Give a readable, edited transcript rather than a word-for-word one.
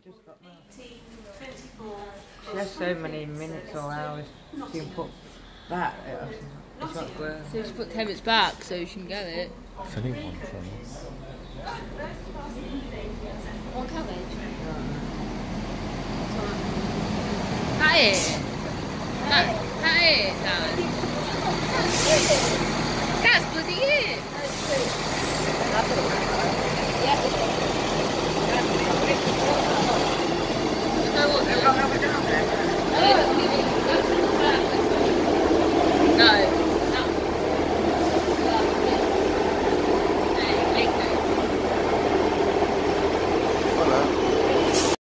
just got that. She has so many minutes or hours. She can put that. It's not worth. So just put 10 minutes back so you can get it. It's only one thing. One cabbage? That it? That it, Dan?